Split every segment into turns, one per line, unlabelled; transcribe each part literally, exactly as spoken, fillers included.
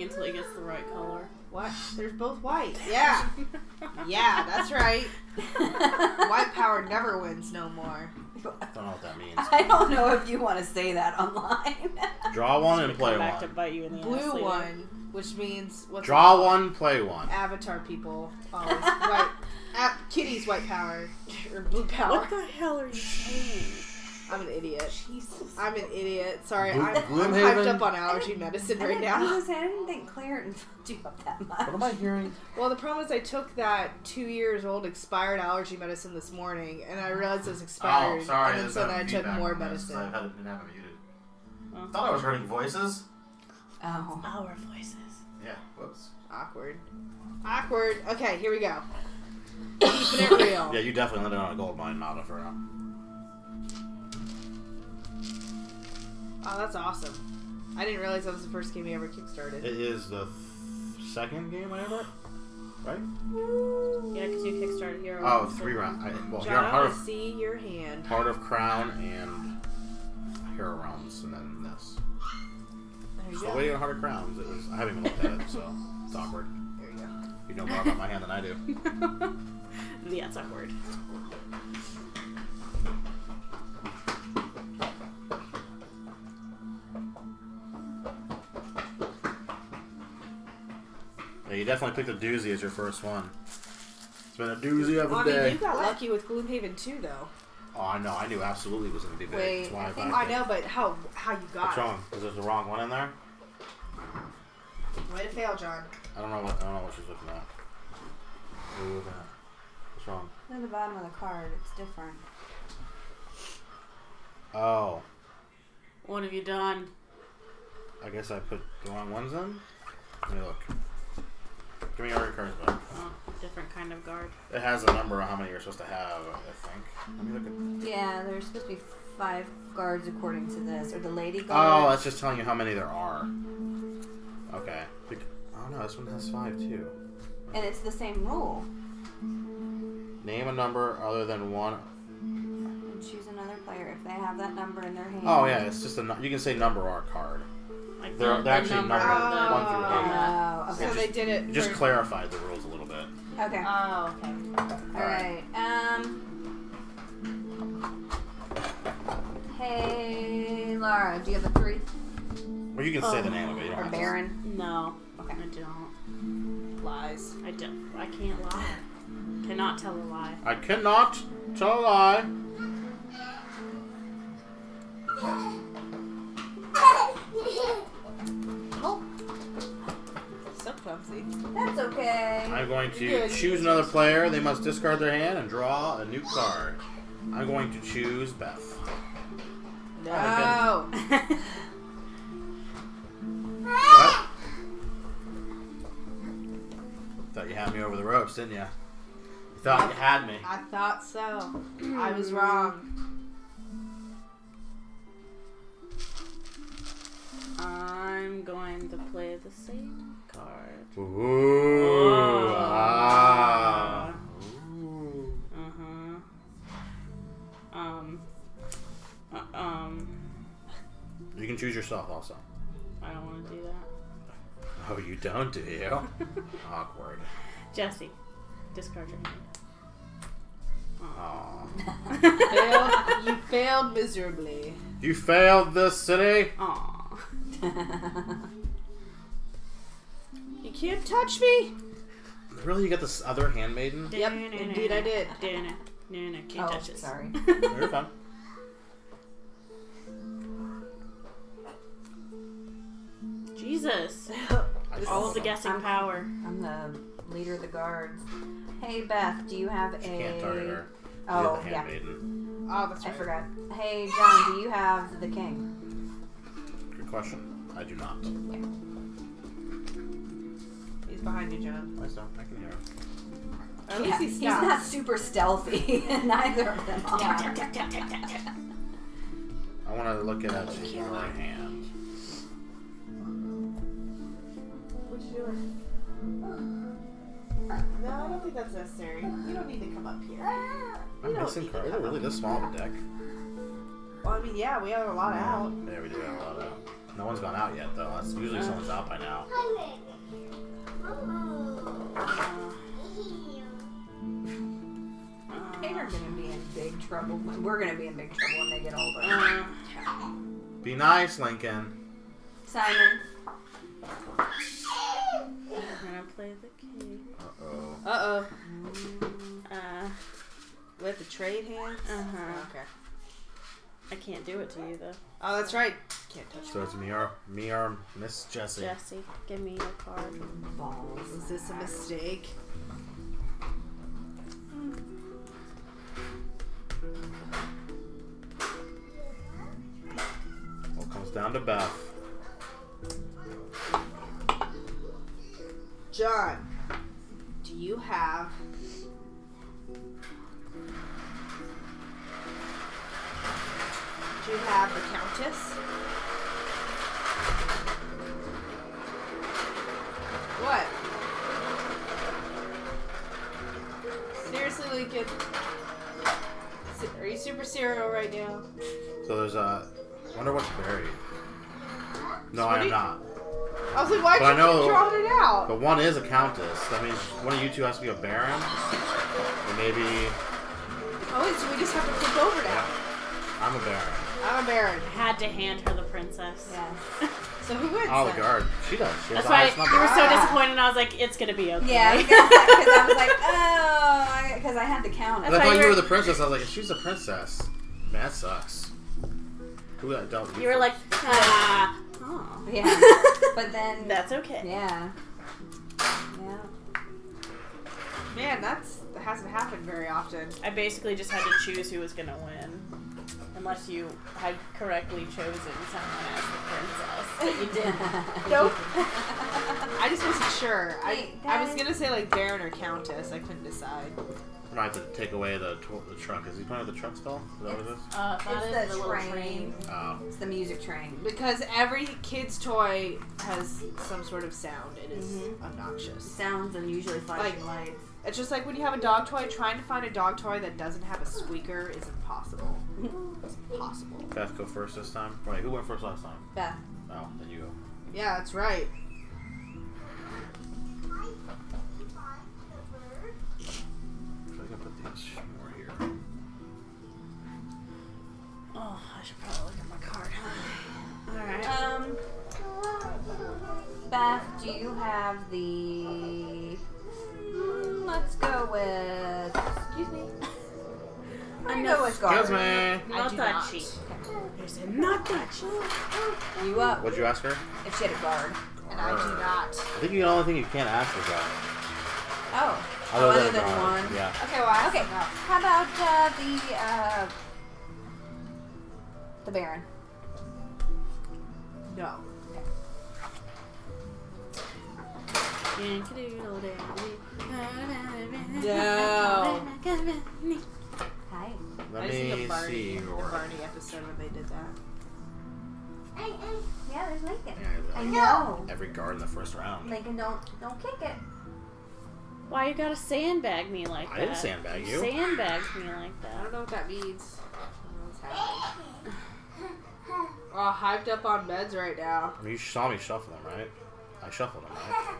until he gets the right color.
What? There's both white. Yeah. Yeah, that's right. White power never wins no more.
I don't know what that means.
I don't know if you want to say that online.
Draw one and play
Come back
one.
to bite you in the ass
Blue
later.
one, which means what's
Draw
it?
one, play one.
Avatar people always white. Uh, Kitty's white power or blue power.
What the hell are you saying?
I'm an idiot.
Jesus.
I'm an idiot. Sorry,
Blue-
I'm, I'm
Gloomhaven?
hyped up on allergy medicine
I
right
didn't, I was
now.
gonna say, I didn't think Claire fucked you up that much.
What am I hearing?
Well, the problem is I took that two years old expired allergy medicine this morning, and I realized it was expired.
Oh, sorry.
And then
there's
so
no
then I took
feedback
more
on this,
medicine.
I had it, didn't have it muted.
Oh.
Thought I was hearing voices.
Oh.
Our voices.
Yeah, whoops.
Awkward. Awkward. Okay, here we go. Keeping it real.
Yeah, you definitely landed on a gold mine, not a Inferno.
Oh, that's awesome. I didn't realize that was the first game you ever kickstarted.
It is the th second game I ever, right?
Yeah, because you kickstarted Hero.
Oh,
Realms,
three
so-
rounds. I, well,
John,
Hero,
I
Heart,
want to
of,
see your hand.
Heart of Crown and Hero Realms, and then this.
There you
Still
go.
waiting on Heart of Crowns. It was, I haven't even looked at it, so it's awkward.
There you go.
You know more about my hand than I do.
Yeah, it's awkward.
Yeah, you definitely picked a doozy as your first one. It's been a doozy of
Well,
a
I mean,
day.
you got lucky with Gloomhaven too, though.
Oh, I know. I knew absolutely it was going to be big.
Wait,
That's why I,
I, think,
backed
I
it.
know, but how how you got
What's
it?
wrong? Is there the wrong one in there?
Way to fail, John.
I don't know what I don't know what she's looking at. What are you looking at? What's wrong?
At the bottom of the card, it's different.
Oh,
What have you done?
I guess I put the wrong ones in. Let me look. Give me your cards back.
Oh, different kind of guard.
It has a number of how many you're supposed to have, I think. Let me look at.
Yeah, there's supposed to be five guards according to this, or the lady
Oh,
guard.
that's just telling you how many there are. Okay. Oh no, this one has five too.
And it's the same rule.
Name a number other than one.
And choose another player if they have that number in their hand.
Oh yeah, it's just a. nu- You can say number or a card.
Like
They're-
the,
they're
the
actually
number
numbered
of the,
one through eight.
Oh,
So
okay.
they did it.
It just
for-
clarified the rules a little bit.
Okay.
Oh, okay.
Alright. Um. Hey, Laura, do you have a three?
Well, you can say
Oh.
the name of it. You don't
Or
have to.
Baron?
No,
Okay.
I don't.
Lies.
I don't. I can't lie. Cannot tell a lie.
I cannot tell a lie.
Oh. So clumsy.
That's okay.
I'm going to
Good.
choose another player. They must discard their hand and draw a new card. I'm going to choose Beth.
No.
What? Thought you had me over the ropes, didn't you? You thought you had me.
I thought so. I was wrong.
I'm going to play the same card.
Ooh. Ah. Ooh.
Uh-huh. Um. Uh, um.
You can choose yourself also.
I don't want to do that.
Oh, you don't, do you? Awkward.
Jesse, discard your hand.
Aw.
Failed, you failed miserably.
You failed this city?
Aw.
You can't touch me.
Really? You got this other handmaiden?
Yep, indeed I did.
No, no, can't
Oh,
touch this.
sorry.
You're fine.
Jesus.
I
All of the
don't know.
guessing
I'm-
power.
I'm the leader of the guards. Hey, Beth, do you have a...
She can't target her.
Oh,
You're the
yeah.
handmaiden.
Oh, that's
I
right.
forgot. Hey, John, do you have the king?
Good question. I do not.
He's behind you, John.
I don't. I can hear him.
Or at
Yeah,
least he
he's
stopped.
not super stealthy. Neither of them are.
I want to look at your hand.
What you doing? No, I don't think that's necessary. You don't need to come up here.
I'm
don't
missing
need to
cards. Is it
come
really
up
this small of a deck?
Well, I mean, yeah, we have a lot out.
Yeah, we do have a lot out. No one's gone out yet, though. That's usually someone's out by now.
They're gonna be in big trouble. When, we're gonna be in big trouble when they get older.
Uh,
Be nice, Lincoln.
Simon.
I'm gonna play the king.
Uh oh.
Uh oh.
Uh,
We have to trade hands?
uh huh.
Okay.
I can't do it to you though.
Oh, that's right. Can't touch
So it's me or me or Miss Jessie.
Jesse, give me your card.
Balls.
Is this a mistake?
Well, it comes down to Beth.
John, do you have do you have the Countess? What? Seriously, Lincoln? Se- Are you super serial right now?
So there's a. I wonder what's buried. No,
What
I
do
am
you-
not.
I was like, why'd
But I
you
know-
keep drawing it out?
But one is a countess. That means one of you two has to be a baron. Or maybe
Oh, wait, so we just have to flip over now.
I'm a baron.
I'm a baron.
Had to hand her the princess.
Yeah.
So who wins
Oh, the
then?
guard. She does. She has
That's
the
why
highest
you
number.
were so
Ah.
disappointed, and I was like, "It's gonna be okay."
Yeah, because I was like, oh, because I had the count.
I
That's
thought
why
you
you
were
were-
the princess. I was like, she's a princess. Man, that sucks. Who I don't.
You were like, "Ah, oh,
Yeah. But then,
that's okay."
yeah. Yeah.
Man, that's that hasn't happened very often.
I basically just had to choose who was gonna win, unless you had correctly chosen someone as the princess. But you didn't.
Nope. I just wasn't sure. I
Wait,
I was
that
gonna say like Baron or Countess. I couldn't decide.
I might have to take away the tw- the truck. Is he playing with the truck still? Is that what it is?
Uh, that
It's
is
the
the little
train.
train.
Oh.
It's the music train.
Because every kid's toy has some sort of sound. It is
Mhm.
obnoxious.
Sounds and usually flashing lights.
It's just like when you have a dog toy, trying to find a dog toy that doesn't have a squeaker is impossible. It's impossible.
Beth, go first this time. Wait, who went first last time?
Beth.
Oh, then you go.
Yeah, that's right.
I think I put these more here.
Oh, I should probably look at my card. All right.
Um, Beth, do you have the? Hmm, let's go with. Excuse me. I'm gonna go with
Excuse
guard.
me.
I
Not
do
that
not.
cheap. There's a not that cheap.
You up?
What'd you ask her?
If she had a guard.
And I do not.
I think the only thing you can't ask is that.
Oh.
Other
oh,
than
other
a
than
guard.
one.
Yeah.
Okay, well, I
Okay.
okay.
How about uh, the uh, the Baron?
No. No.
Hi.
Let
I just think
me
of Barney,
see
the
your.
Barney episode when they did that.
Yeah, there's Lincoln.
Yeah,
I
like
know.
every guard in the first round.
Lincoln, don't don't kick it.
Why you gotta sandbag me like
I
that?
didn't sandbag you.
Sandbagged me like
I
that.
don't know what that means. I don't know what's happening. Oh, hyped up on meds right now.
I mean, you saw me shuffle them, right? I shuffled them, right?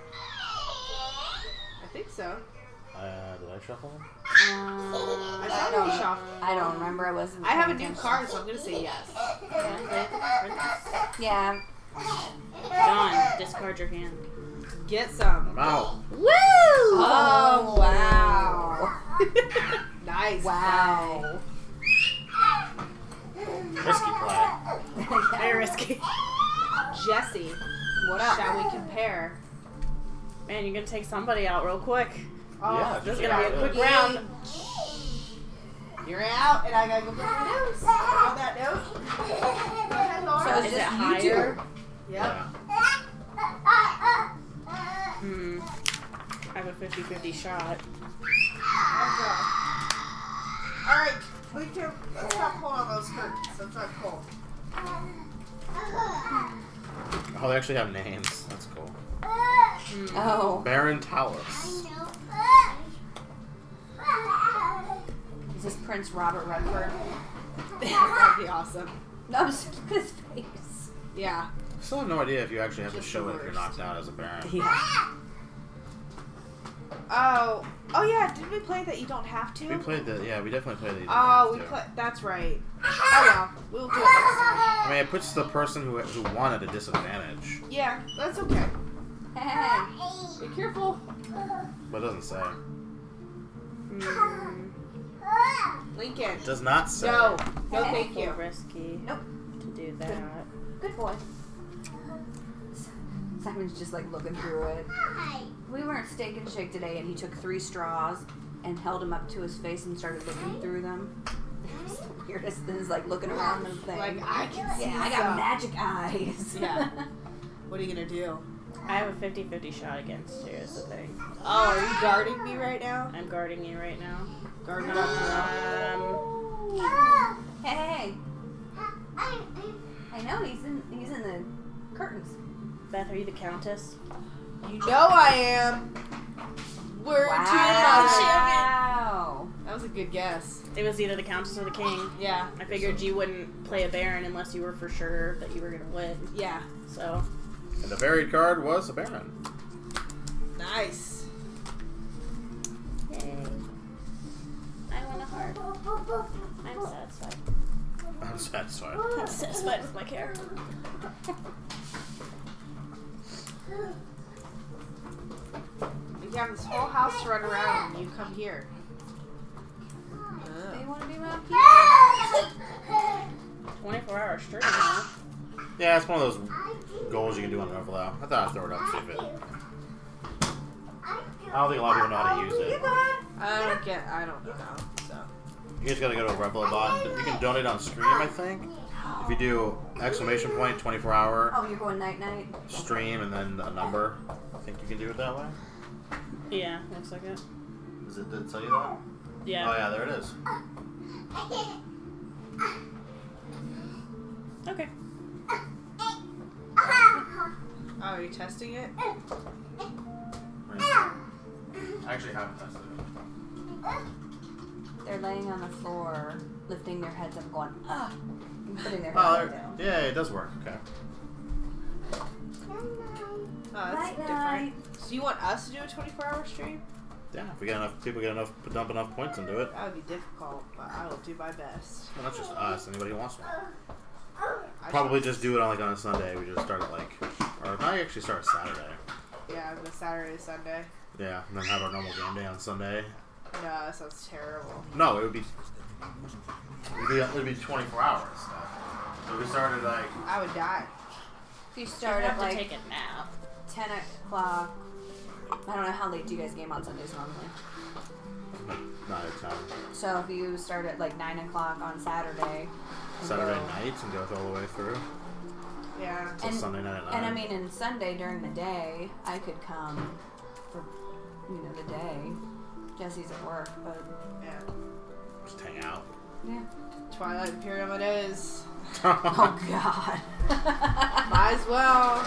I think so.
Uh, did I shuffle them?
Um,
I
I
saw
don't
you
know.
shuffle.
I don't remember. I wasn't.
I have a
paying
new
attention.
card, so I'm gonna say yes.
Yeah.
John, discard your hand.
Get some.
I'm out.
Woo!
Oh,
wow.
Nice.
Wow.
Risky play.
Very risky.
play. Jesse,
What up?
shall we compare?
Man, you're gonna take somebody out real quick.
Oh,
Yeah,
This is
just
gonna be a
about
quick
it.
round.
You're out, and I gotta go get my notes. On that note, go ahead, Laura.
So
Is
it's
it
just you
higher?
two.
Yep.
Yeah.
Hmm. I have a fifty-fifty shot.
All right, we can stop pulling on those curtains. That's not cool.
Oh, they actually have names. That's cool.
Oh.
Baron Talus.
Is this Prince Robert Redford?
That'd be awesome.
No, I'm just looking at his face.
Yeah.
I still have no idea if you actually have to
Just
show
the
it if you're
worst.
knocked out as a Baron.
Yeah.
Oh, oh yeah. Didn't we play that you don't have to?
We played the yeah. We definitely played the.
Oh, we play. That's right. Oh well, we'll do it next time.
I mean, it puts the person who who won at a disadvantage.
Yeah, that's okay.
Hey.
Be careful.
But it doesn't say.
Mm. Lincoln.
It does not say.
No, no,
Hey.
thank
Too
you.
risky.
Nope.
To do that.
Good boy. Simon's just like looking through it. We were at Steak and Shake today, and he took three straws and held them up to his face and started looking through them. It was the weirdest thing, is like looking around the thing.
Like I can see.
yeah, I got
stuff.
magic eyes.
Yeah. What are you gonna do?
I have a fifty fifty shot against you is the thing.
Oh, are you guarding me right now?
I'm guarding you right now.
Guarding up.
Um,
Hey. I know he's in. He's in the curtains.
Beth, are you the Countess?
You know I am. Word to mother.
Wow.
That was a good guess.
It was either the Countess or the King.
Yeah.
I figured you wouldn't play a Baron unless you were for sure that you were gonna win.
Yeah.
So,
And the varied card was a Baron.
Nice.
yay. I won a heart. I'm satisfied.
I'm satisfied.
I'm satisfied with my character.
You have this whole house to run around and you come here.
They want to be around
twenty-four hour stream, huh?
Yeah, it's one of those goals you can do on an overlap. I thought I'd throw it up, see if it. I don't think a lot of people know how to use it.
I don't get. I don't know how. So.
You just gotta go to Revelabot. You can donate on stream, I think. If you do exclamation point twenty-four hour
Oh, you're going night night.
stream and then a number, I think you can do it that way.
Yeah, looks like it.
Does it, did it tell you that?
Yeah.
Oh yeah, there it is.
Okay.
Oh, are you testing it?
I actually haven't tested it.
They're laying on the floor, lifting their heads up, going ah, and putting their
Oh,
heads
there,
down.
yeah, it does work. Okay.
Oh, that's
Night,
different.
night.
So you want us to do a twenty-four hour stream?
Yeah, if we get enough people get enough dump enough points into it.
That would be difficult, but I will do my best.
Well, not just us. Anybody who wants one.
I
Probably just do it on like on a Sunday. We just start at like, or I actually start Saturday.
should- Yeah, the Saturday, Sunday.
Yeah, and then have our normal game day on Sunday.
No, that sounds terrible.
No, it would be. It'd be, it'd be twenty-four hours. So we started like.
I would die.
If you
Start
start
have
at
to
like
take a nap.
ten o'clock, I don't know how late do you guys game on Sundays normally.
Not a time.
So if you start at like nine o'clock on Saturday. and
Saturday
go-
night and go all the way through.
Yeah.
Till
And-
Sunday night at nine.
And I mean, and Sunday during the day, I could come for, you know, the day. Jesse's at work, but
Yeah.
just hang out.
yeah.
Twilight Imperium it is.
Oh God.
Might as well.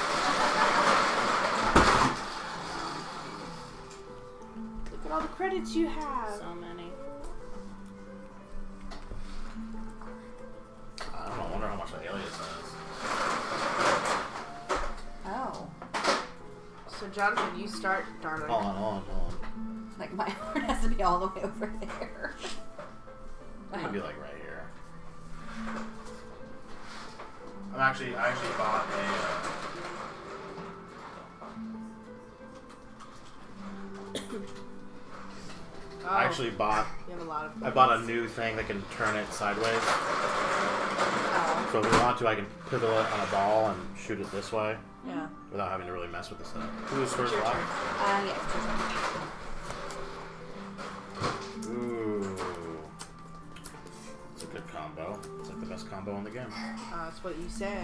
Look at all the credits you have.
So many.
I don't know. I wonder how much the alias is.
Oh,
So Jonathan, you start, darling.
Hold on, hold on, hold on.
like my heart has to be all the way over there.
It would be like right here. I'm actually, I actually bought a. Uh,
Oh,
I actually bought.
you have a lot of.
I bought a new thing that can turn it sideways.
Oh.
So if we want to, I can pivot it on a ball and shoot it this way
Yeah.
without having to really mess with the setup. Who's first
Your
block?
turn.
Uh, yeah. it's your turn.
Ooh. It's a good combo. It's like the best combo in the game.
Uh, that's what you say.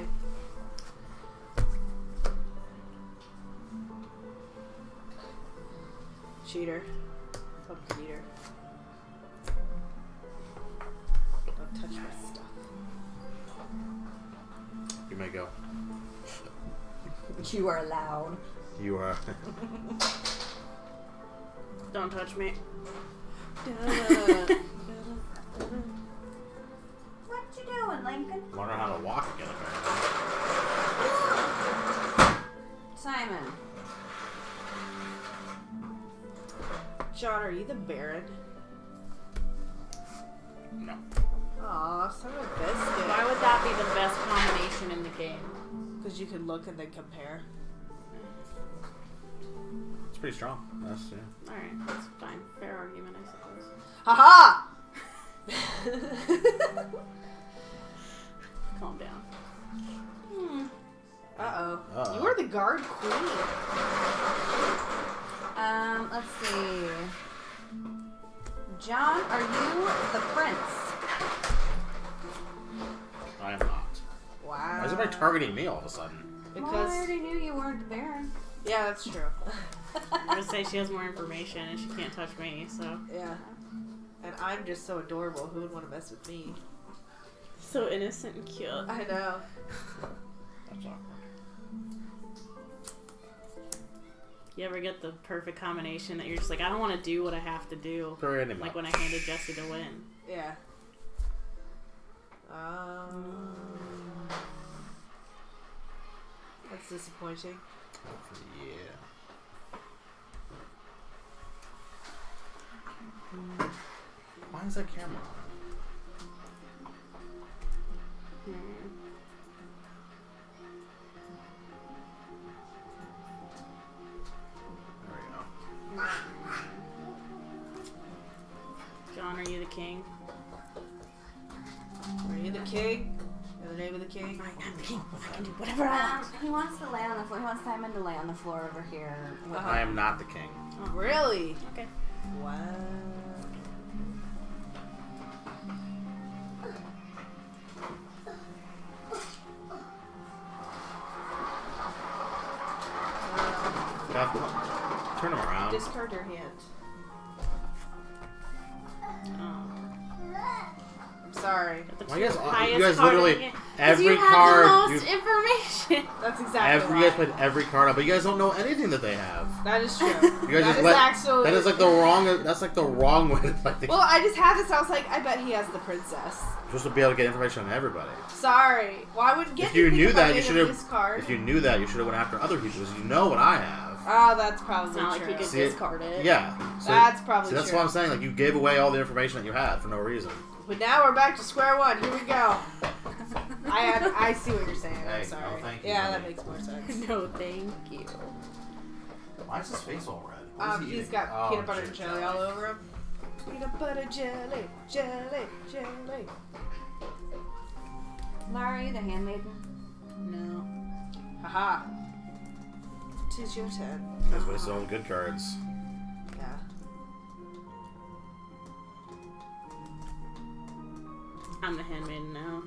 Cheater. Fucking cheater. Don't touch my stuff.
You may go.
You are loud.
You are.
Don't touch me.
What you doing, Lincoln?
Learn how to walk again, apparently.
Simon.
John, are you the Baron?
No.
Aw, son of a biscuit.
Why would that be the best combination in the game?
Because you can look and then compare.
It's pretty strong. That's, yeah.
Alright, that's fine. Fair argument, I suppose.
Haha!
Calm down.
Hmm. Uh-oh.
Uh-oh.
You are the guard queen.
Um, let's see. John, are you the prince?
I am not.
Wow.
Why is everybody targeting me all of a sudden?
Well, I
Because,
already knew you weren't the Baron.
yeah, that's true.
I would say she has more information and she can't touch me, so.
Yeah. And I'm just so adorable. Who would want to mess with me?
So innocent and cute.
I know.
That's awkward.
You ever get the perfect combination that you're just like, I don't want to do what I have to do.
Very anime.
Like when I handed Jesse to win.
Yeah. Um. That's disappointing.
Yeah. Why is that camera on?
Hmm.
There we go.
John, are you the king?
Are you the king? In the name of the king?
I'm king. I can do whatever I
Um,
want.
he wants to lay on the floor. He wants Simon to lay on the floor over here. With
Uh-huh.
I am not the king.
Oh,
Really?
okay.
Wow.
Beth, turn him around.
Discard your hand.
Oh.
I'm sorry.
The
Well, I guess
two
all-
highest
you guys
card in
literally-
the game. 'Cause
every
you have
card
the most
you-
information.
That's exactly
Every,
why.
you guys played every card up, but you guys don't know anything that they have.
That is true.
You guys
that
just
is
let.
actually.
That is like the wrong. That's like the wrong way to play the
Well, I just had this. I was like, I bet he has the princess.
Supposed to be able to get information on everybody.
Sorry. Well, I wouldn't get
If you
anything
knew
if I
that, you
made
should
him
have.
discard.
If you knew that, you should have went after other people because you know what I have.
Oh, that's probably
It's not
true.
like he could
See it-
discard it.
Yeah. So,
That's probably
so that's
true.
what I'm saying. Like you gave away all the information that you had for no reason.
But now we're back to square one. Here we go. I have, I see what you're saying.
Hey,
I'm sorry.
no, thank you,
yeah,
buddy.
that makes more sense.
No, thank you.
Why is his face all red? What is
Um,
he
he's
eating?
got
Oh,
peanut butter and
shit,
jelly all over him. Peanut butter jelly, jelly, jelly.
Lara, are you the handmaiden?
No.
Haha. Tis your turn.
That's what it's all good cards.
Yeah.
I'm the handmaiden now.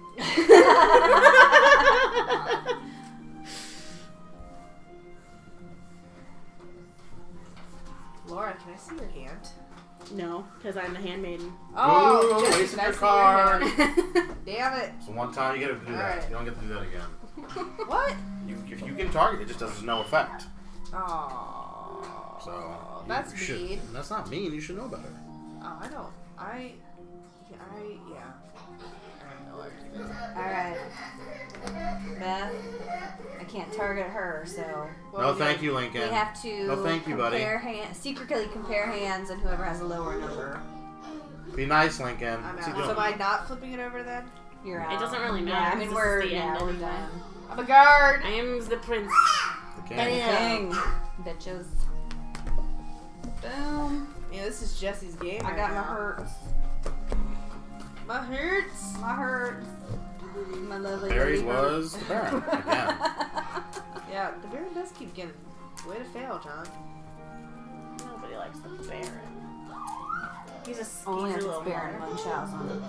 Laura, can I see your hand?
No, because I'm the handmaiden.
Oh,
Ooh,
Jesse,
wasted
can I
your
see
card.
your hand? Damn it.
So one time you get to do that.
Alright.
You don't get to do that again.
What?
You, if you can target, it just does no effect.
Oh.
So you-
that's
you should-
mean.
That's not mean. You should know better.
Oh, I don't. I. Yeah, I. Yeah. I don't know what you're doing.
Alright. Beth, I can't target her, so
Well,
no, thank you, Lincoln.
we have to
No, thank you, buddy.
compare hand, secretly compare hands, and whoever has a lower number,
Be nice, Lincoln.
I'm
What's he
out.
doing?
So am I not flipping it over then?
you're out.
It doesn't really
Yeah,
matter.
I mean,
'cause
we're,
this is the
yeah,
end
we're
anyway.
done.
I'm a guard.
I am the prince.
The king.
Bam.
King, bitches. Boom.
Yeah, this is Jesse's game.
I
right
got my
now.
hurts.
My hurts.
My hurts. My lovely
Barry
lady hurts.
was the Baron again.
Yeah, the Baron does keep getting. Way to fail, John.
Nobody likes the Baron. He's a
Only
he's
if
a
it's
little
Baron
more.
Munchausen.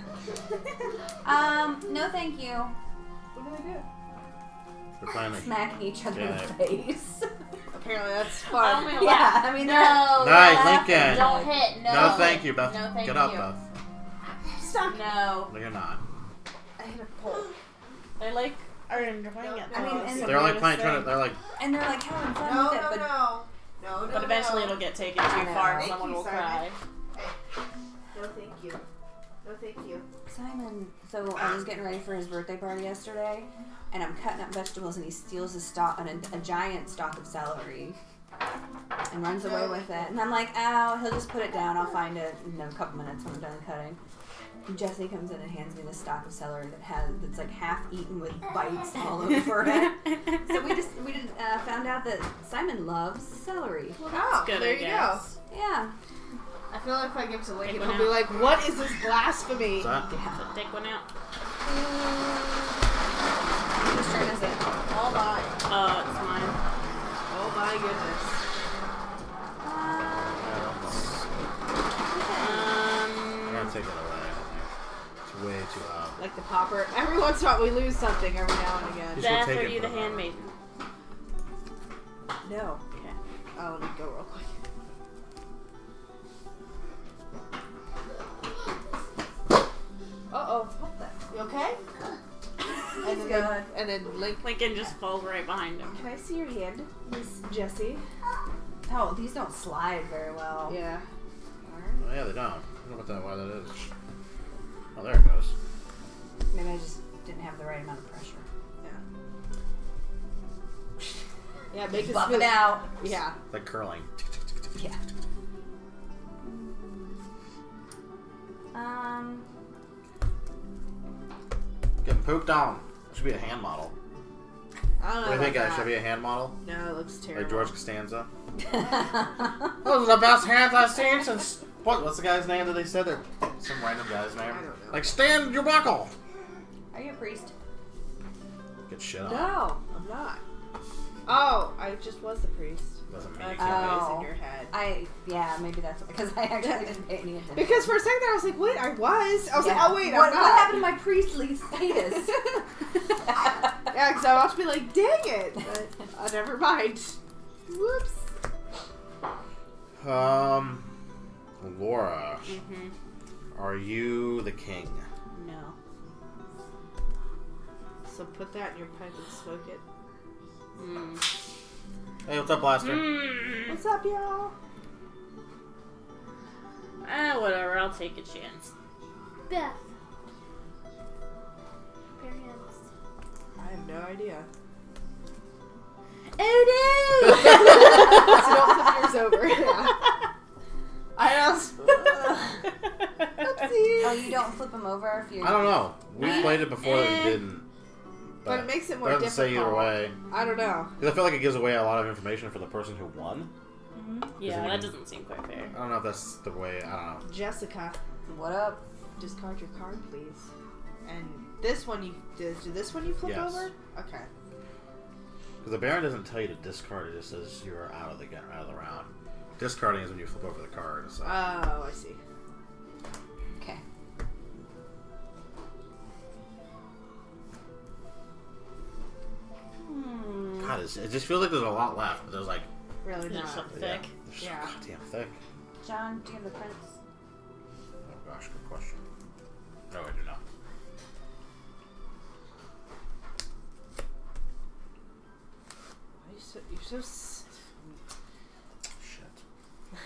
Um, no thank you.
What did I do?
We're playing the
Smacking each other in the
Yeah.
face.
Apparently that's
Oh
fun.
my
Yeah,
God.
I mean,
No,
they're-
Nice,
they're
Lincoln.
laughing.
Don't hit. No.
No, thank you, Beth.
No, thank
Get up,
you.
Beth.
Stop.
No.
No, you're not.
I hit a pole.
They like are enjoying it.
I mean,
though,
and
so
They're like
what
playing,
to
trying to.
say.
They're like.
And they're like having fun
No,
with it,
no,
but
no. No, no,
But eventually
no.
it'll get taken too
I know.
far and
Thank
someone
you,
will
Simon.
cry.
No, thank you. No, thank you.
Simon, so I was getting ready for his birthday party yesterday, and I'm cutting up vegetables, and he steals a stalk, an, a giant stalk of celery and runs away with it. And I'm like, ow, he'll just put it down. I'll find it in a couple minutes when I'm done cutting. And Jesse comes in and hands me this stalk of celery that has that's like half eaten with bites all over it. So we just we just, uh, found out that Simon loves celery.
Oh,
Good,
there
I
you
guess.
Yeah.
go. I feel like if I give it to Lincoln,
Take
he'll
one
be
out.
like, "What is this blasphemy?"
What's that?
Yeah.
So take one out.
Whose turn is it?
Oh my!
Oh, it's mine.
Oh my goodness!
I'm
Um,
gonna take it away. I think it's way too loud.
Like the popper. Every once in a while, we lose something every now and again.
Just-
Beth,
take
are
it
you the
from her.
handmaiden?
No.
Okay.
Oh, let me go real quick. Uh oh. What the? You okay? And then,
good.
and then Link.
Lincoln just falls right behind him.
Can I see your hand, Miss Jessie?
Oh, these don't slide very well.
Yeah.
Oh, yeah, they don't. I don't know what that, why that is. Oh, there it goes.
Maybe I just didn't have the right amount of pressure.
Yeah. Yeah. Make us
Buff
feel.
it out.
Yeah.
Like curling.
Yeah. Um.
Getting pooped on. That should be a hand model.
I don't know.
What do you think,
about
guys? Should
that.
be a hand model?
No, it looks terrible.
Like George Costanza? Those are the best hands I've seen since... What? What's the guy's name that they said? They're some random guy's name.
I don't know.
Like, stand your buckle!
Are you a priest?
Get shit on.
No, I'm not. Oh, I just was the priest.
Doesn't mean
That
you
can't
can't.
is
Oh.
in your head.
I yeah, maybe that's because I actually didn't pay any attention.
Because for a second I was like, wait, I was. I was
Yeah.
like, oh wait,
what,
I'm
what
not.
happened to my priestly status?
Yeah, because I was about to be like, dang it. But uh, never mind. Whoops.
Um, Laura,
Mm-hmm.
are you the king?
No.
So put that in your pipe and smoke it.
Mm.
Hey, what's up, Blaster?
Mm.
What's up, y'all?
Ah, whatever. I'll take a chance. Beth. Parents.
I have no idea.
Oh
So don't flip yours over. Yeah. I was.
Oh, you don't flip them over if you're.
I don't know. We played it before that you didn't.
But it makes it more
doesn't
difficult.
say either way.
I don't know.
Because I feel like it gives away a lot of information for the person who won.
Yeah,
Is it-
that doesn't seem quite fair.
I don't know if that's the way. I don't know.
Jessica,
What up?
discard your card, please. And this one you did. Did this one you flip
Yes.
over? Okay.
Because the Baron doesn't tell you to discard. It just says you're out of the ga- out of the round. Discarding is when you flip over the card. So.
Oh, I see.
Okay.
Hmm.
God, it's, it just feels like there's a lot left. But there's like,
Really
It's so
not.
yeah,
thick.
they're so
Yeah.
goddamn thick.
John, do you have the prince?
Oh gosh, good question. No, I do not.
Why are you so, you're so. S-
Shit.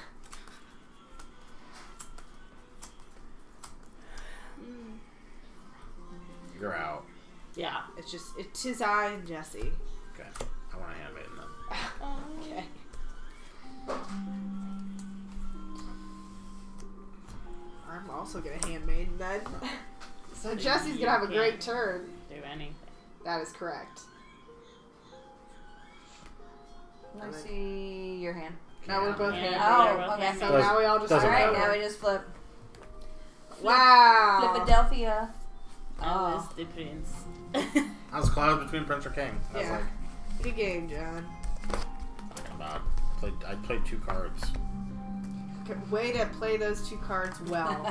You're out.
Yeah.
it's just it's his I and Jesse.
Okay. I want a handmaiden then.
Okay. I'm also gonna handmaiden then. So Jesse's gonna have a great turn.
Do anything.
That is correct.
Let me see your hand.
Now we're both
Yeah.
hand.
Oh, okay.
So
Does-
now we all just
doesn't
All right,
matter.
now we just flip.
Wow.
Philadelphia.
I
Oh.
was the prince.
I was clouded between Prince or King. I was
Yeah.
like,
Good game, John.
talking about. Played, I played two cards.
Good way to play those two cards well.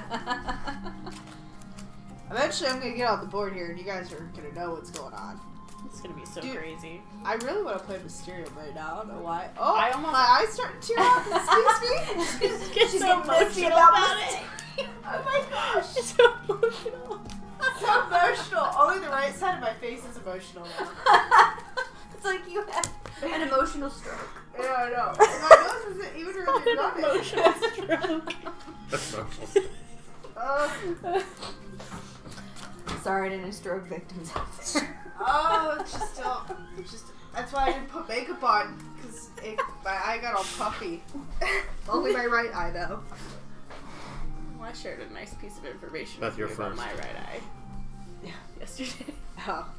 Eventually, I'm gonna get on the board here, and you guys are gonna know what's going on.
It's gonna be so
Dude.
crazy.
I really want to play Mysterium right now. I don't know why. Oh,
I almost-
my eyes starting to tear up. Excuse me.
She's getting
She's
so
getting pissy
emotional
about
about
this.
it.
Oh my gosh.
She's so emotional.
So emotional. Only the right side of my face is emotional now.
It's like you had an emotional stroke.
Yeah, I know. My nose isn't even really
An
running.
emotional stroke.
That's emotional.
Uh,
So sorry to any stroke victims out there.
Oh, it's just still, it's just that's why I didn't put makeup on because my eye got all puffy. Only my right eye though.
Well, I shared a nice piece of information
Beth,
with
you're
you about
first.
my right eye.
Yeah.
Yesterday.
Oh,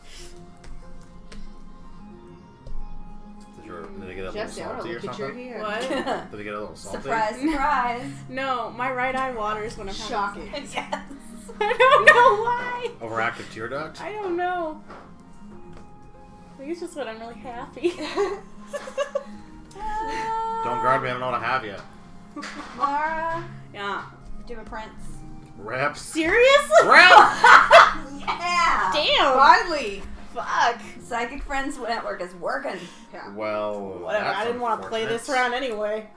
Did, your, did they get a little
Jesse, I want
salty
to
or
look at your
something?
hand.
What?
Did they get a little salty?
Surprise, surprise.
No, my right eye waters when I'm having
Shocking.
sex. Yes. I don't know why.
Overactive tear duct?
I don't know. I think it's just when I'm really happy.
Don't guard me, I don't know what I have yet.
Mara,
Yeah.
do you have a prince?
Reps.
Seriously?
Reps!
Yeah!
Damn.
Finally.
Fuck.
Psychic Friends Network is working.
Yeah.
Well,
Whatever.
that's
I didn't want to play this
unfortunate.
round anyway.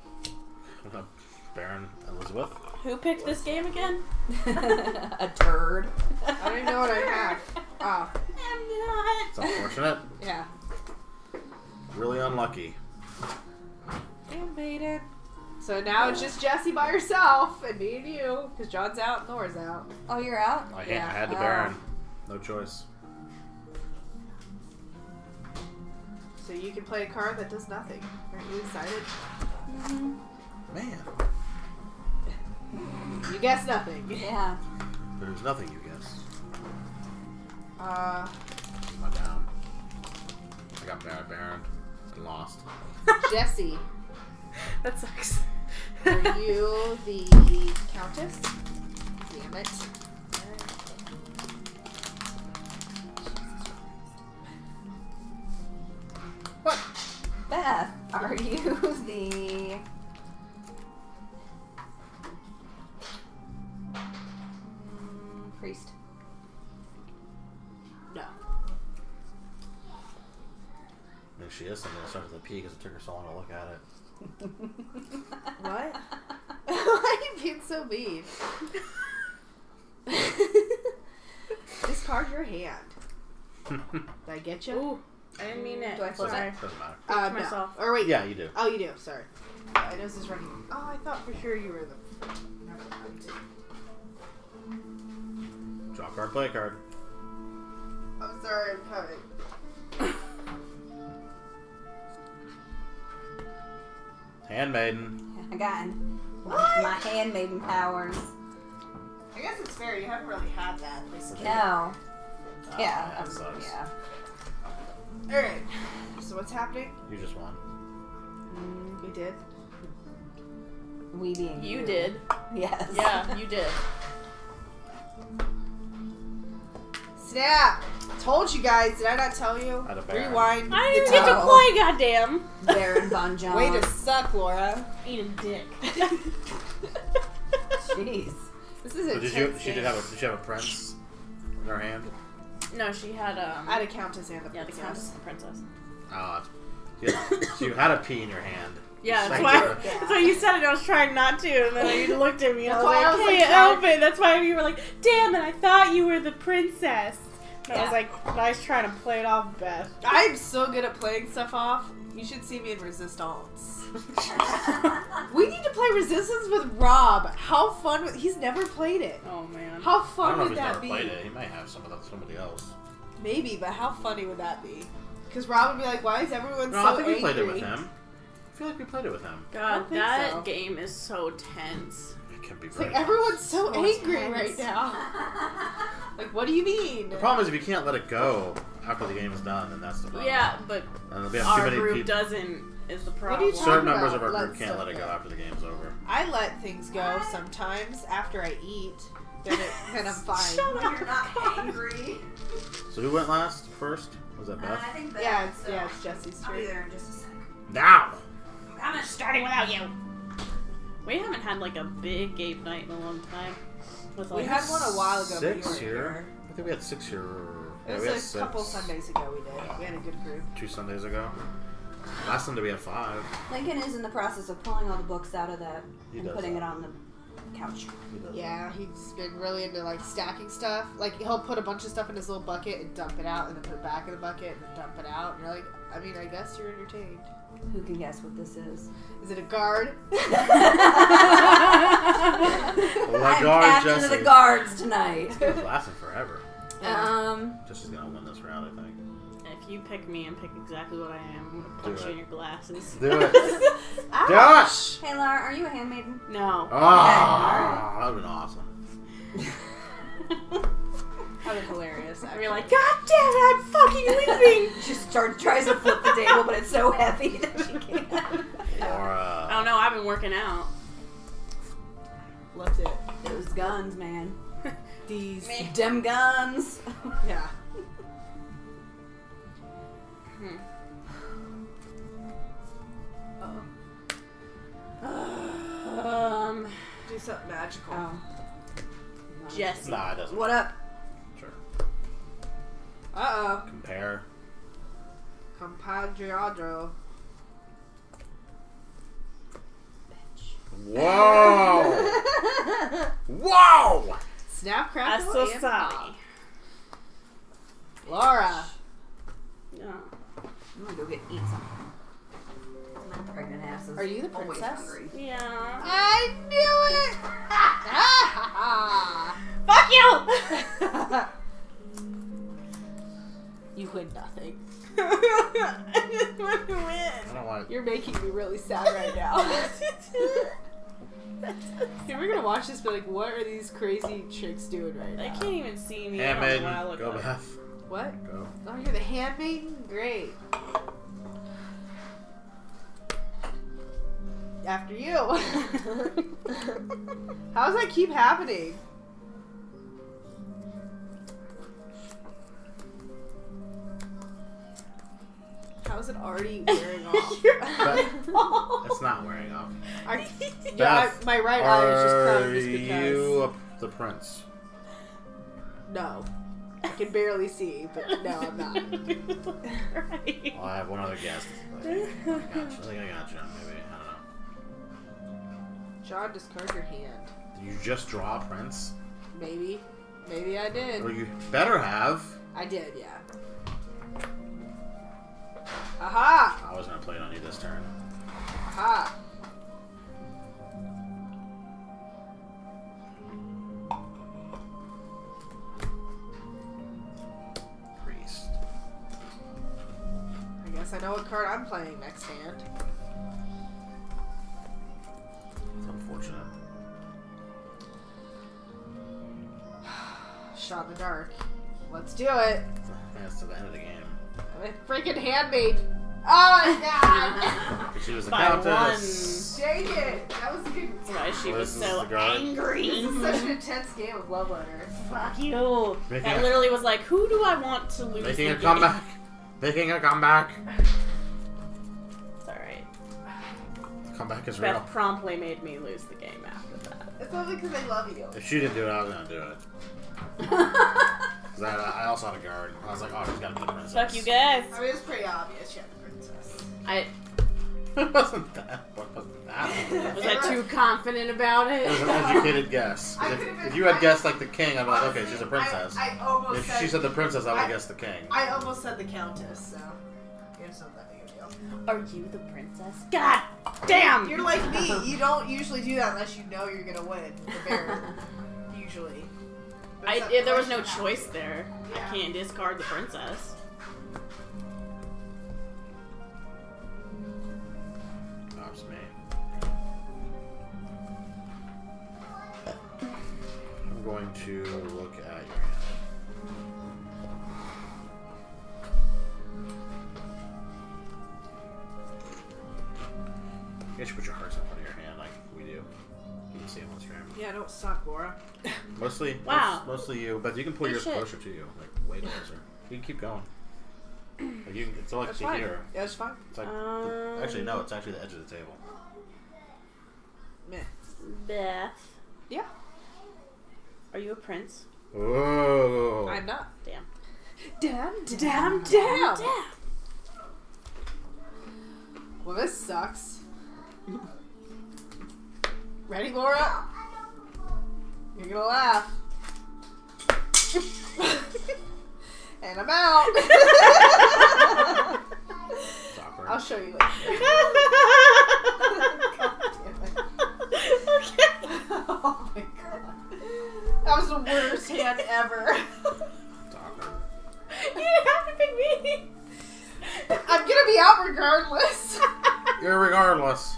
Baron Elizabeth.
Who picked this game again?
A turd.
I don't even know what I have. Oh,
I'm
It's
not.
unfortunate.
yeah.
Really unlucky.
Damn, made it. So now it's just Jessie by herself and me and you, because John's out and Laura's out.
Oh, you're out?
I, had-
Yeah.
I had the
Oh.
Baron. No choice.
So you can play a card that does nothing. Aren't you excited?
Man.
You guess nothing.
Yeah.
There's nothing you guess.
Uh,
Am I down? I got Baron, Baron and lost.
Jessie,
That sucks.
are you the Countess? Damn it.
What?
Beth, are you the... Mm, priest?
No.
I mean, she is something that starts with a P because it took her so long to look at it.
What? Why are you being so mean? Discard your hand. Did I get you?
Ooh, I didn't mean it.
Do I flip
Sorry.
it?
Doesn't matter.
Uh,
to
no.
myself.
Or wait.
Yeah, you do.
Oh, you do. Sorry. I know this is running. Oh, I thought for sure you were the. Never mind.
Draw card, play card.
I'm sorry. I'm coming.
Handmaiden.
I got
What?
my handmaiden powers.
I guess it's fair. You haven't really had that recently.
No.
Oh,
Yeah.
that
um,
sucks.
Yeah.
All right. So what's happening?
You just won.
Mm,
We did.
we being
You did.
Yes.
Yeah, you did.
Snap! Told you guys. Did I not tell you?
Had a Baron.
Rewind.
I didn't
the
even get to
tape.
play, goddamn.
Baron Von John.
Way to suck, Laura.
Eat a dick.
Jeez.
This is
So
a
did you? She did have a. Did she have a prince in her hand?
No, she had um.
I had a countess and a
yeah, the
princess.
countess and princess.
Oh, that's, yeah. So you had a P in your hand.
Yeah, that's
Thank
why.
you.
That's why you said it. I was trying not to, and then you looked at me, and I
That's
was
why
like,
I was
"Hey,
like,
help it!" That's why you were like, "Damn it! I thought you were the princess." And I was
Yeah.
like, "Nice trying to play it off, Beth."
I'm so good at playing stuff off. You should see me in Resistance. We need to play Resistance with Rob. How fun! Would, he's never played it.
Oh man.
How
I
fun
don't know if
would
he's
that
never
be?
played it. He might have some of that, somebody else.
Maybe, but how funny would that be? Because Rob would be like, "Why is everyone
No,
so
I think we
angry?"
played it with him. I feel like we played it with him.
I
God,
don't think
that
so.
game is so tense.
It can be
It's
very
like everyone's so
So
angry
tense.
right now. Like, what do you mean?
The problem is if you can't let it go after the game is done, then that's the problem.
Yeah, but
And we have too
our
many
group
people.
doesn't. Is the
What are
problem?
you talking
Certain members of
about,
our group
let
can't
stuff
let it go
go.
after the game's over.
I let things go sometimes after I eat. Then, it, then I'm fine.
Shut up.
You're not angry.
So who went last first? Was that
Uh,
Beth?
I think Beth,
Yeah, it's,
so
yeah, it's Jesse's
I'll be
turn.
there in just a sec.
Now!
I'm
Starting without you. We haven't had like a big game night in a long time. With
We
like
had one a while ago. but you
Six
weren't
here? I think we had six here.
It
Yeah,
was
we had
a
six.
couple Sundays ago we did. We had a good group.
Two Sundays ago. Last Sunday we had five.
Lincoln is in the process of pulling all the books out of that
He
and
does
putting
that.
it on the couch.
He does
Yeah, he's been really into like stacking stuff. Like he'll put a bunch of stuff in his little bucket and dump it out, and then put it back in the bucket and then dump it out. And you're like, I mean, I guess you're entertained.
Who can guess what this is?
Is it a guard?
that. Oh my
I'm
god,
captain
Jesse.
of the guards tonight.
It's lasting forever.
Um,
Jesse's gonna win this round, I think.
If you pick me and pick exactly what I am, I'm gonna punch
Do
you
it.
in your glasses.
Do it.
ouch. Hey, Laura, are you a handmaiden?
No.
Ah, that would've been awesome.
That was hilarious.
I'd be like, God damn it, I'm fucking leaving!
She starts tries to flip the table, but it's so heavy that she can't.
Laura.
I don't know, I've been working out.
Left it.
Those guns, man.
These.
Me.
Dem guns.
Yeah.
Hmm. Um,
Do something magical.
Oh.
Jesse.
Nah, it doesn't.
What up?
Sure.
Uh oh.
Compare.
Compadriadro.
Whoa! Whoa!
Snap,
I'm
crackle,
so
and
sorry.
pop. Laura.
No.
I'm gonna go get eat something. My pregnant ass is
Are you the
always
princess?
hungry.
Yeah.
I knew it!
Fuck you!
You win nothing.
I just want to
I
win.
don't want.
You're making me really sad right now. Okay, we're gonna watch this, but like, what are these crazy chicks doing right
They
now?
can't even see me. I don't know
Handmaiden,
what I look
go
like.
Beth.
What?
Go.
Oh, you're the handmaiden? Great. After you. How does that keep happening? How is it already wearing off?
It's not wearing off.
I, yeah, I, my right eye is just
Are
crying just because.
you a- the prince?
No. I can barely see, but no, I'm not.
Right.
Well, I have one other guess. I think I got you. I think I got you. Maybe. I don't know.
John, discard your hand.
Did you just draw a prince?
Maybe. Maybe I did.
Or you better have.
I did, yeah. Aha!
I was gonna play it on you this turn.
Aha!
Priest.
I guess I know what card I'm playing next hand.
It's unfortunate.
Shot in the dark. Let's do it.
That's to the end of the game.
I'm a freaking handmaiden. Oh my god!
She was the
By
countess.
Dang it! That was a good.
That's why she
Well,
was
this is
so
the guard.
angry.
This is such an intense game of Love Letter.
Fuck you.
Making
That
a-
literally was like, who do I want to lose
Making
the
a
game?
comeback. Making a comeback.
It's alright.
Comeback is real.
Beth promptly made me lose the game after that.
It's only because I love you.
If she didn't do it, I was gonna do it. Cause I, I also had a guard. I was like, oh, she's got to be the princess.
Fuck you guys.
I mean, it's pretty obvious she had the princess.
I
It wasn't that. What wasn't that?
was I too confident about
It was
it.
an educated guess. 'Cause
I
If,
could've been-
if you had
I-
guessed like the king, I'm like, okay, she's a princess.
I, I almost
If
said.
she said the princess, I would
I-
have guessed the king.
I almost said the countess, so it's not that big of a deal.
Are you the princess? God damn!
You're like me. You don't usually do that unless you know you're gonna win the bear. Usually. But
I,
it's not-
yeah, there was no
unless you
choice
have
there.
Yeah.
I can't discard the princess.
That's me. I'm going to look at your hand. You guys should put your hearts in front of your hand like we do. You can see them on stream.
to. Yeah, don't suck, Laura.
Mostly,
Wow.
most- mostly you, but you can pull
Hey,
yours
shit.
closer to you, like way closer. You can keep going. Like you can, it's like
That's
to
fine.
here.
Yeah, that's fine.
It's like the,
Um,
actually no, it's actually the edge of the table.
Meh.
Beth,
Yeah.
are you a prince?
Whoa!
I'm not.
Damn.
Damn,
Damn,
damn.
damn.
Well, this sucks. Ready, Laura? You're gonna laugh. And I'm out.
It's awkward.
I'll show you later. God damn it.
Okay.
Oh my god. That was the worst hand ever.
It's
I'm gonna be out regardless.
Irregardless.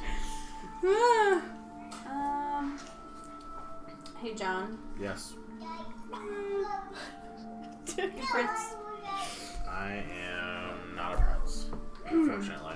um. Hey, John.
Yes.
Prince.
I am not a prince, unfortunately.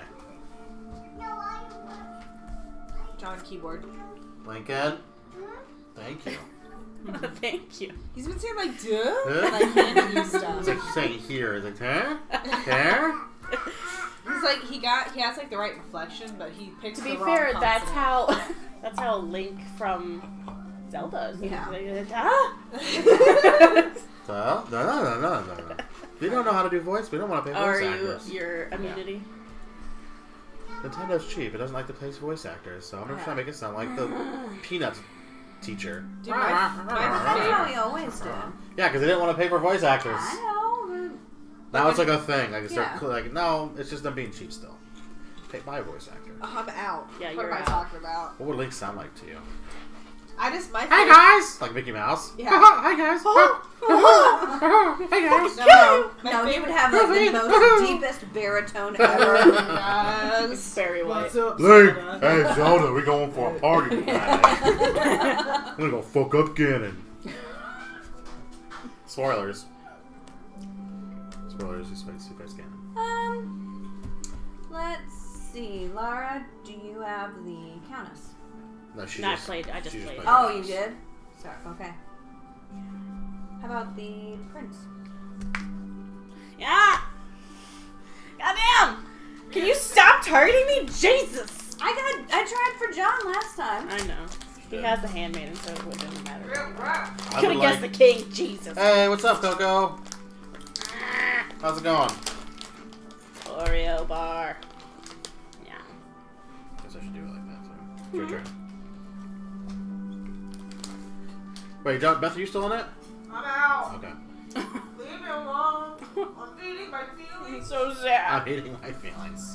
John keyboard.
Lincoln. Thank you.
Thank you.
He's been saying like duh,
Huh?
like handing you
It's
stuff.
like saying here. It's like, huh? Here?
He's like he got he has like the right inflection, but he picks
To
the
be
wrong
fair, that's
consonant.
how that's how Link from Zelda. Is.
Yeah.
Like, ah!
So, no, no, no, no, no, no. We don't know how to do voice. We don't want to pay voice
Are you
actors.
your immunity?
Nintendo's cheap. It doesn't like to pay voice actors, so I'm just trying to make it sound like the Peanuts teacher.
Dude, my, my
That's how
favorite.
we always do.
Yeah, because they didn't want to pay for voice actors.
I know.
Now it's like a thing. Like, it's
Yeah.
they're like, no, it's just them being cheap still. Pay my voice actor.
I'm out.
Yeah,
what
you're
am I
out.
talking about?
What would Link sound like to you?
I just my
Hey
favorite-
guys! Like Mickey Mouse.
Yeah.
Hi guys! Hey guys!
No, no, my
No, he
favorite-
would have like the most deepest baritone ever.
Yes.
Barry White.
What's up,
Link!
Zelda?
Hey Zelda, we going for a party tonight. I'm gonna go fuck up Ganon. Spoilers. Spoilers, he fights, he fights Ganon.
Um, let's see. Lara, do you have the Countess?
No, she
No, I
just
played- I just
she
played.
Oh,
Countess.
you did? Sorry. Okay. How about the Prince?
Yeah. Goddamn! Can you stop targeting me? Jesus!
I got. I tried for John last time.
I know. He has the handmaiden, so it wouldn't matter.
I
Could
would
have guessed
like-
the king. Jesus.
Hey, what's up, Coco? How's it going?
Oreo bar. Yeah.
Guess I should do it like that. So. It's your turn. Wait, John, Beth, are you still in it?
I'm out.
Okay.
Leave me alone. I'm eating my feelings.
So sad.
I'm eating my feelings.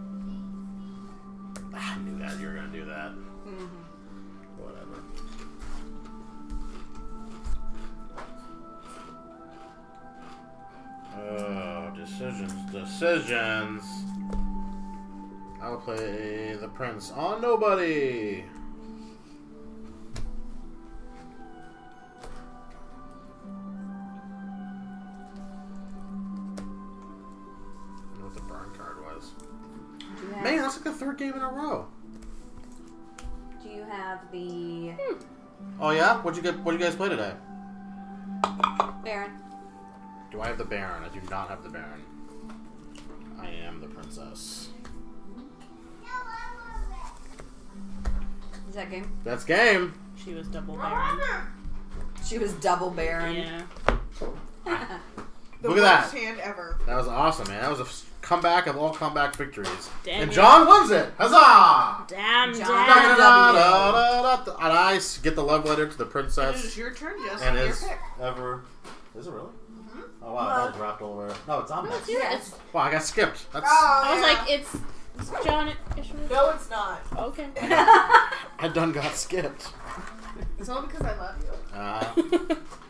I knew that you were gonna do that. Whatever. Oh, decisions, decisions. I will play the prince on nobody. I don't know what the burn card was.
Do you have,
Man, that's like the third game in a row.
do you have the
Oh yeah? What'd you get? What did you guys play today?
Baron?
Do I have the Baron? I do not have the Baron. I am the princess.
Is that game?
That's game.
She was double Baron.
She was double Baron.
Yeah.
The
Look at that.
worst hand ever.
That was awesome, man. That was a f- comeback of all comeback victories.
Damn
and
it.
John wins it. Huzzah!
Damn,
John
damn.
got
Da-da-da-da-da-da. And I s- get the love letter to the
It is
princess.
your turn, Jess.
And
Your
is
pick.
ever. Is it really?
Mhm.
Oh wow, that was dropped over. No, it's on
No,
there.
it's yours.
Yes.
Wow, I got skipped. That's.
Oh,
I was
yeah.
like, it's, it's John Ishmael.
No, it's not.
Okay.
I done got skipped.
It's only because I love you.
Uh,